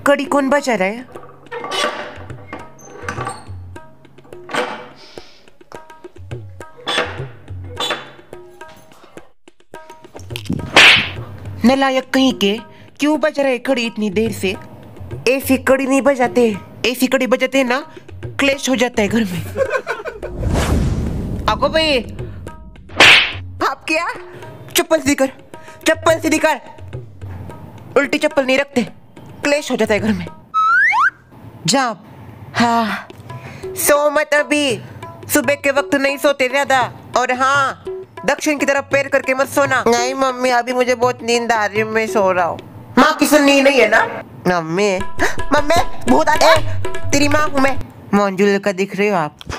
कड़ी कौन बजा रहा है? नालायक कहीं के, क्यों बजा रहे कड़ी इतनी देर से? ऐसी कड़ी नहीं बजाते, ऐसी कड़ी बजाते ना क्लेश हो जाता है घर में। आगो भाई, आप क्या? चप्पल सीधी कर, चप्पल सीधी कर। उल्टी चप्पल नहीं रखते, क्लेश हो जाता है घर में। जा। हाँ, सो मत अभी, सुबह के वक्त नहीं सोते ज्यादा। और हाँ, दक्षिण की तरफ पैर करके मत सोना। नहीं मम्मी, अभी मुझे बहुत नींद आ रही है, मैं सो रहा हूँ। माँ की सुननी नहीं है ना? मम्मी, मम्मी भूत आ गया। तेरी माँ हूँ मैं। मंजुल का दिख रहे हो आप?